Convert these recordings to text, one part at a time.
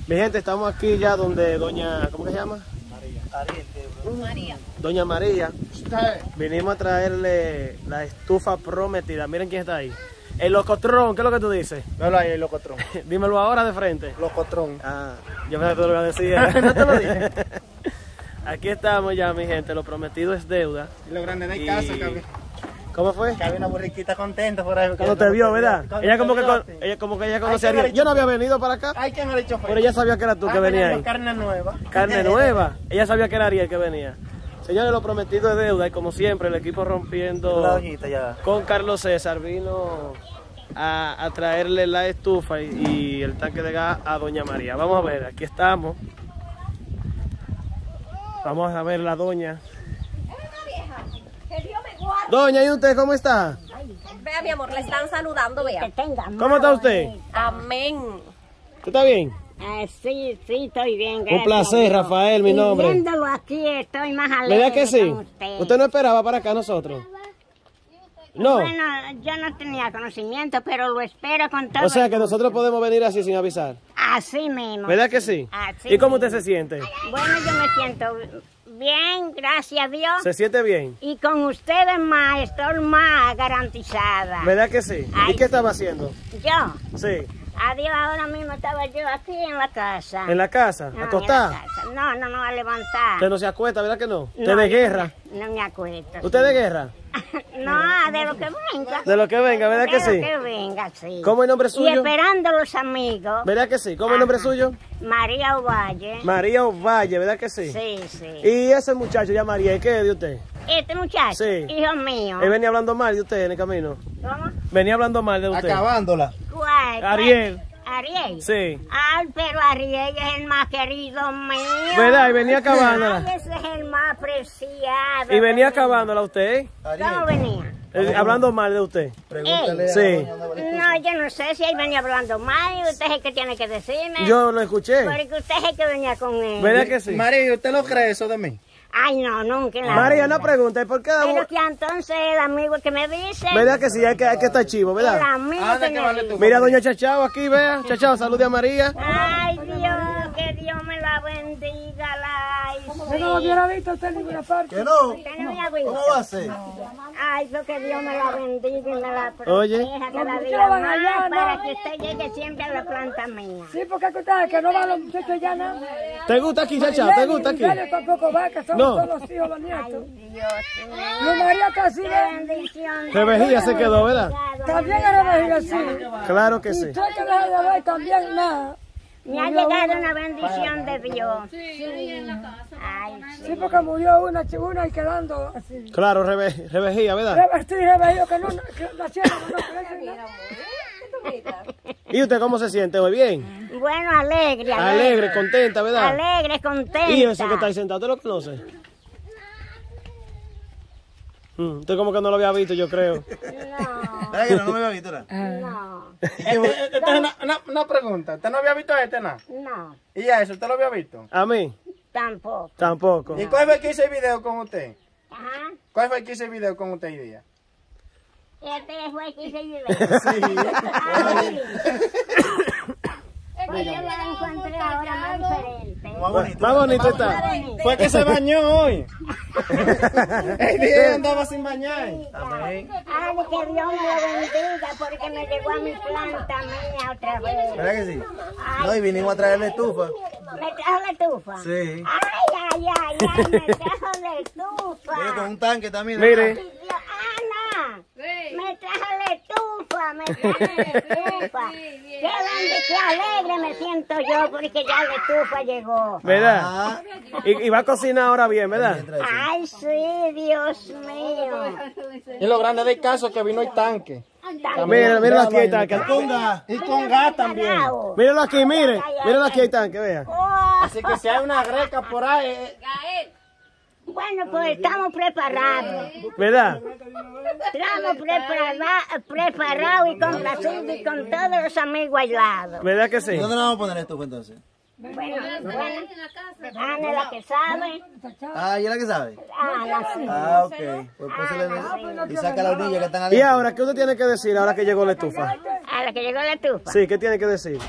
Mi gente, estamos aquí ya donde doña, ¿cómo que se llama? María. Doña María. Vinimos a traerle la estufa prometida. Miren quién está ahí. El locotrón, ¿qué es lo que tú dices? Velo ahí, el locotrón. Dímelo ahora de frente. Locotrón. Ah, yo me lo decía. No te lo dije. Aquí estamos ya, mi gente. Lo prometido es deuda. Y lo grande de casa, cabrón. ¿Cómo fue? Que había una borriquita contenta por ahí. Cuando te vio, ¿verdad? Ella como que ella conocía a Ariel. Yo no había venido para acá, Ay, ¿quién ha dicho? pero ella sabía que era tú que venía ahí. Carne nueva. Carne nueva. Ella sabía que era Ariel que venía. Señores, lo prometido es deuda y como siempre el equipo rompiendo La doñita ya. con Carlos César vino a traerle la estufa y el tanque de gas a doña María. Vamos a ver, aquí estamos. Vamos a ver la doña. Doña, ¿y usted cómo está? Vea, mi amor, le están saludando, vea. ¿Cómo está usted? Amén. ¿Usted está bien? Sí, estoy bien. Un placer, Rafael, mi nombre. Viéndolo aquí estoy más alegre. ¿Verdad que sí? con usted. ¿Usted no esperaba para acá nosotros? No. Bueno, yo no tenía conocimiento, pero lo espero con todo. O sea que el gusto. nosotros podemos venir así sin avisar. Así mismo. ¿Verdad que sí? Así ¿Y cómo usted mismo. se siente? Bueno, yo me siento bien, gracias a Dios. ¿Se siente bien? Y con ustedes más, estoy más garantizada. ¿Verdad que sí? ¿Y Ay, qué estaba haciendo? Yo, Sí. adiós, ahora mismo estaba yo aquí en la casa. ¿En la casa? No, ¿Acostada? en la casa. No, a levantar. Usted no se acuesta, ¿verdad que no? ¿Usted No, de guerra? No me acuerdo. ¿Usted de guerra? No, de lo que venga. De lo que venga, ¿verdad que De sí? lo que venga, sí. ¿Cómo es el nombre Y suyo? esperando los amigos. ¿Verdad que sí? ¿Cómo es el nombre suyo? María Ovalle. María Ovalle, ¿verdad que sí? Sí, sí. Y ese muchacho ya María, ¿y qué es de usted? Este muchacho, Sí. hijo mío. Él venía hablando mal de usted en el camino. ¿Cómo? Venía hablando mal de usted. Acabándola. ¿Cuál? Ariel. Ariel. Sí. Ay, pero Ariel es el más querido mío. ¿Verdad? Y venía acabándola. Ay, ese es el más preciado. Y venía de mí. acabándola usted, ¿Cómo venía? hablando mal de usted. Pregúntale Sí. a doña María. No, yo no sé si él venía hablando mal y usted es el que tiene que decirme. Yo lo escuché. Porque usted es el que venía con él. ¿Verdad que sí? María, ¿usted lo cree eso de mí? Ay, no, nunca en la María, vida. una pregunta, ¿y por qué? Pero que entonces el amigo que me dice... ¿Verdad que sí? Hay que estar chivo, El ¿verdad? amigo Ah, ¿de que qué me vale dice. tu- Mira, doña Chachao aquí, vea. Chachao, salude a María. Ay, Dios, que Dios me la bendiga, la Yo no lo hubiera visto usted en ninguna parte. Que no. Usted no me ha visto. ¿Cómo va a ser? Ay, pues que Dios me la bendiga y me la proteja Oye. cada Los día muchachos van más allá, para ¿no? que usted llegue siempre a la planta mía. Sí, porque ustedes que no van los muchachos ya nada. ¿Te gusta aquí, Chachao? ¿Te gusta aquí? Miguel tampoco va, que son No. todos los hijos, los Ay, nietos. Dios mío. Luis María casi Qué ve. bendición. Revejía se quedó, ¿verdad? También era vejiga, sí. Claro que Y sí. usted que deja de ver también nada. Me ha llegado una bendición de Dios. Ay, Sí, porque murió una y quedando así. Claro, revejía, ¿verdad? Estoy revejido que no nacieron, no crecen nada. ¿Y usted cómo se siente hoy? ¿Bien? bueno, alegre, Alegre, contenta, ¿verdad? Alegre, contenta. ¿Y ese que está ahí sentado, usted lo conoce? Usted como que no lo había visto, yo creo. No, ¿Verdad que no me había visto nada? no, Esta es una pregunta. ¿Usted no había visto a este nada? no, ¿Y a eso usted lo había visto? ¿A mí? tampoco. Tampoco. ¿Y cuál fue el que hizo el video con usted? Ajá. ¿Cuál fue el que hizo el video con usted hoy día? Este fue el que hice video. Ay, pues yo la encontré ahora más diferente. Más bonito. Más bonito está. Fue que se bañó hoy. El día andaba sin bañar. Ay, que Dios me lo bendiga porque me llegó a mi planta mía otra vez. ¿Verdad que sí? No, y vinimos a traerle estufa. ¿Me trajo la estufa? Sí. Ay, me trajo la estufa. Viene con un tanque también. Mire. Dios, Ana, me trajo la estufa, me trajo la estufa. Qué alegre me siento yo porque ya la estufa llegó. ¿Verdad? Ah, Y va a cocinar ahora bien, ¿verdad? Ay, sí, Dios mío. y lo grande del caso es que vino el tanque. Mira, míralo aquí, hay tanque. Y con gas también. Míralo aquí, mire. Míralo aquí, hay tanque, vea. Oh, Así que si hay una greca por ahí. bueno, pues estamos preparados. ¿Verdad? Estamos preparados y complacidos y con todos los amigos al lado. ¿Verdad que sí? ¿Dónde le vamos a poner estufa entonces? Bueno, Ana es la que sabe. Ah, ¿y es la que sabe? Ana sí. Ah, ok. Pues pósele y saca a la orilla que están Y adentro. ahora, ¿qué usted tiene que decir ahora que llegó la estufa? A la que llegó la estufa. Sí, ¿qué tiene que decir?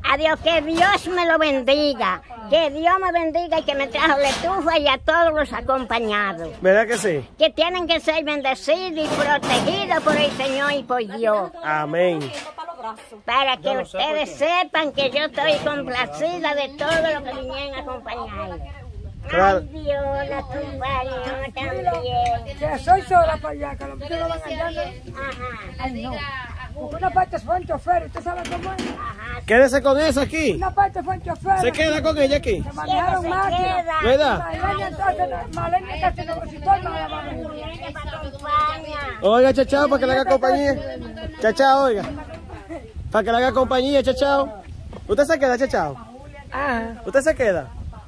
Adiós, que Dios me lo bendiga. Que Dios me bendiga y que me trajo la estufa y a todos los acompañados. ¿Verdad que sí? Que tienen que ser bendecidos y protegidos por el Señor y por Dios. Amén. Para que ustedes sepan que yo estoy complacida de todo lo que vinieron a acompañar. Claro. Ay, Dios, la acompañó también. Que soy sola para allá, que los muchachos lo van allá. Ajá, Ay, no. Porque una parte fue un chofer, ¿usted sabe cómo es? ajá. Quédese con eso aquí. Una parte fue un chofer. Se queda con ella aquí. Se manejaron Se máquinas. queda. ¿Verdad? Malena entonces, Malena casi no visitó, no la va a venir. Ella me acompaña. Oiga, chachao, para que le haga compañía. Chachao, oiga. Para que le haga compañía, chachao. ¿Usted se queda, chachao? Ajá. ¿Usted se queda?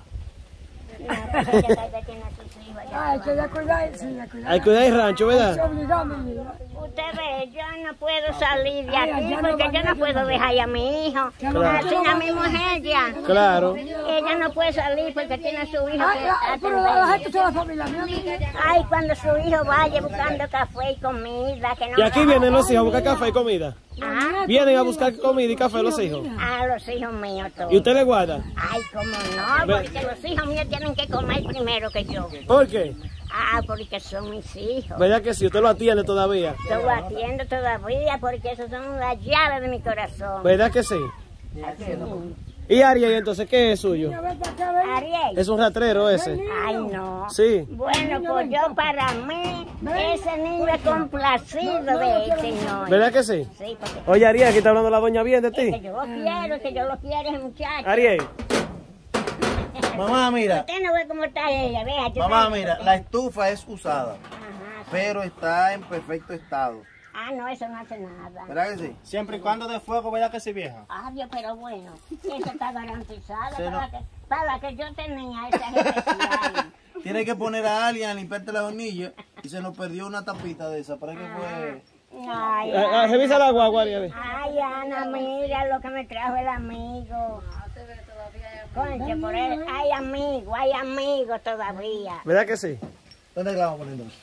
Ay, que ya cuidar, sí, ya cuidar. Hay que cuidar el rancho, Se ¿verdad? obligó, mi vida. Usted ve, yo no puedo salir de Ay, aquí allá no porque van yo no ellos, puedo no. dejar a mi hijo. Claro. Así a mi mujer ya. Claro. Ella no puede salir porque tiene su hijo Ay, que pero la gente atender. es la familia mía. Ay, cuando su hijo vaya buscando café y comida, que no. Y aquí vienen los hijos a buscar café y comida. Ah, Vienen a buscar comida y café los hijos. a los hijos míos todos. ¿Y usted le guarda? Ay, cómo no, Ve- porque los hijos míos tienen que comer primero que yo. ¿Por qué? Ah, porque son mis hijos. ¿Verdad que sí? Usted lo atiende todavía. Yo lo atiendo todavía porque esos son las llaves de mi corazón. ¿Verdad que sí? ¿Y Ariel entonces qué es suyo? Ariel. Es un ratrero ese. Ay, no. Sí. Bueno, pues yo para mí, ese niño es complacido de él, señor. ¿Verdad que sí? Sí, porque Oye, Ariel, aquí está hablando la doña bien de que ti. yo lo quiero, que yo lo quiero ese muchacho. Ariel, Mamá, mira. Usted no ve cómo está ella, vea. yo Mamá, sé- mira. La estufa es usada, Ajá. pero está en perfecto estado. Ah, no, eso no hace nada. ¿Verdad que sí? Siempre y cuando de fuego, ¿verdad que sí, vieja? Ah, Dios, pero bueno, eso está garantizado Sí, no. para la que yo tenía esa especial. Tiene que poner a alguien a limpiarte las hornillas y se nos perdió una tapita de esa. ¿Para qué fue? Ay, revisa la guagua, Ariel. ay, Ana, mira lo que me trajo el amigo. Conche, por él, hay amigos todavía. ¿Verdad que sí? ¿Dónde la vamos a poner entonces?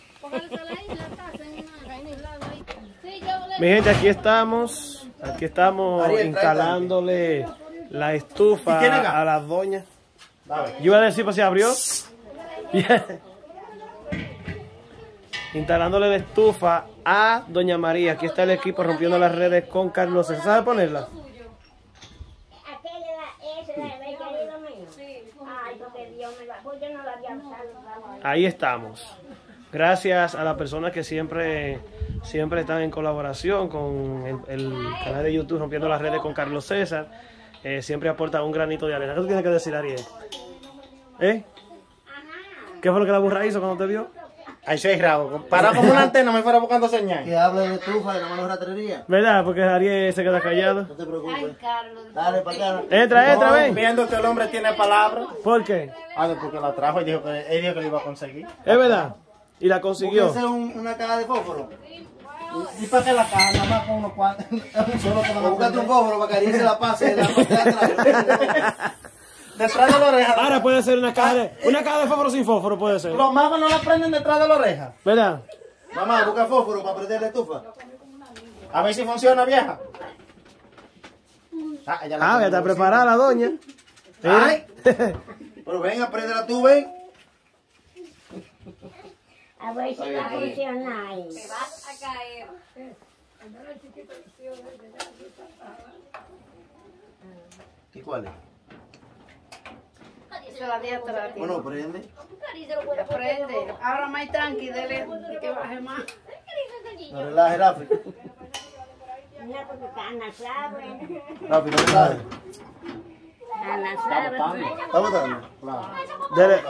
Mi gente, aquí estamos Ariel, instalándole la estufa ¿Y quién acá? a la doña. Dale. Yo iba a decir, pues se abrió. Instalándole la estufa a doña María. Aquí está el equipo rompiendo las redes con Carlos. ¿Se sabe ponerla? ¿Ese le había querido mío? Sí. Ay, porque Dios me lo... Pues yo no lo había usado. Ahí estamos. Gracias a las personas que siempre están en colaboración con el canal de YouTube Rompiendo las Redes con Carlos César. Siempre aporta un granito de arena. ¿Qué tú tienes que decir, Ariel? ¿Eh? ¿Qué fue lo que la burra hizo cuando te vio? Ahí se rabo. Parado como una antena, me fuera buscando señal. Que hable de estufa, de la mano ratrería. ¿Verdad? Porque Ariel se queda callado. No te preocupes. Dale, para acá. Entra, ven. Viendo que el hombre tiene palabra. ¿Por qué? Ah, porque la trajo y dijo que él dijo que lo iba a conseguir. Es verdad. Y la consiguió. Búsquese una caja de fósforo. ¿Y para qué la caja? Nada más con unos cuantos. Solo con O búscate un fósforo para que Ariel se la pase de la parte de atrás. detrás de la oreja. Ahora puede ser una caja de fósforo sin fósforo, puede ser. Los magos no la prenden detrás de la oreja. ¿Verdad? Mamá, busca fósforo para prender la estufa. A ver si funciona, vieja. Ah, ella la Ah, ya tiene está en el preparada la doña. Ay. Pero venga, préndela tú, ven. A ver si va a funcionar. ¿Y cuál es? Se la di atrás. Bueno, prende. Aprende. Ahora más tranqui, dele que baje más. No relaje, Rafi. No, porque Ana sabe. Rafi, no relaje. Ana sabe. ¿Está botando? Dele.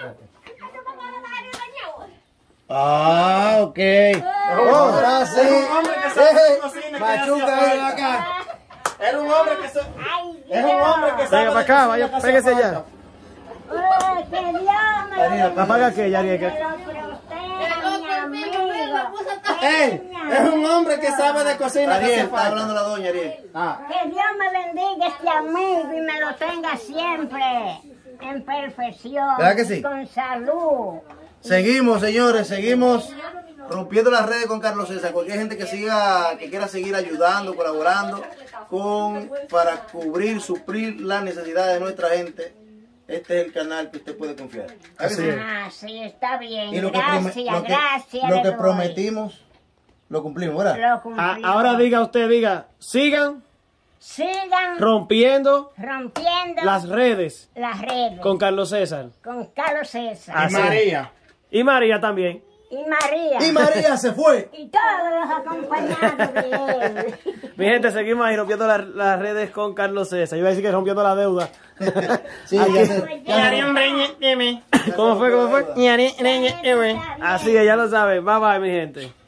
Ah, ok. Ahora sí. Machuca, ven acá. Era un hombre que se... Ay, Es un hombre que sabe Venga para acá, vaya, pégase allá. oh, que Dios me Ariel, lo Apaga aquella, Ariel. proteja, mi amigo. ¡Ey! Es un hombre que sabe de cocina. Ariel, que hace está falta. hablando la doña, Ariel. Ah, Que Dios me bendiga este amigo y me lo tenga siempre en perfección. ¿Verdad que sí? Con salud. Seguimos, señores, seguimos Rompiendo las Redes con Carlos César. Cualquier gente que quiera seguir ayudando, colaborando para cubrir, suplir las necesidades de nuestra gente, este es el canal que usted puede confiar. Así es. Ah, sí, está bien. Y Gracias. lo le que doy. prometimos, lo cumplimos, ¿verdad? Lo cumplimos. Ahora diga, sigan Sigan rompiendo rompiendo las redes las redes con Carlos César. con Carlos César. Así. María. Y María también. Y María. Y María se fue. Y todos los acompañados de él. Mi gente, seguimos ahí rompiendo las redes con Carlos César. Yo iba a decir que rompiendo la deuda. Sí, ¿Cómo fue? ya. Así que ya lo saben. Bye bye, mi gente.